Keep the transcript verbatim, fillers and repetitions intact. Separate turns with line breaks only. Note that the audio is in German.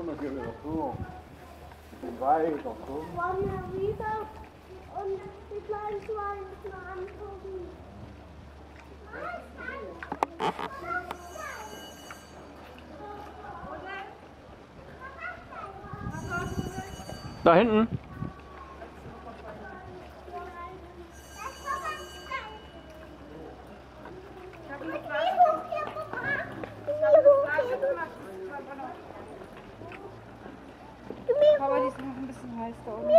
wir hier wieder so. Den weiter, so.
Wollen wir wieder und die kleinen Schweine mal angucken?
Da hinten.
Aber die ist noch ein bisschen heiß da oben.